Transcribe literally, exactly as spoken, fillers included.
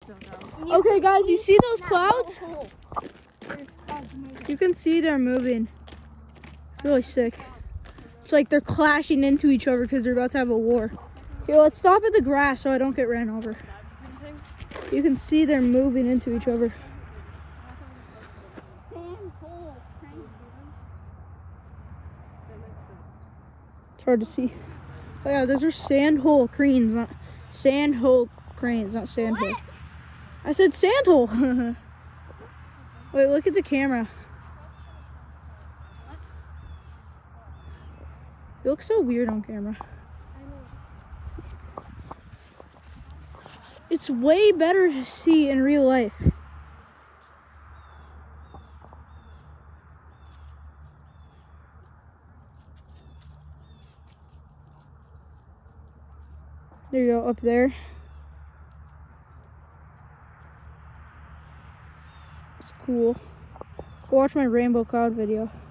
Okay, guys, you see those clouds? You can see they're moving. It's really sick. It's like they're clashing into each other because they're about to have a war. Here, let's stop at the grass so I don't get ran over. You can see they're moving into each other. It's hard to see. Oh yeah, those are sandhole cranes, not sandhole cranes, not sandhole. I said sandhole. Wait, look at the camera. You look so weird on camera. It's way better to see in real life. There you go, up there. It's cool. Go watch my rainbow cloud video.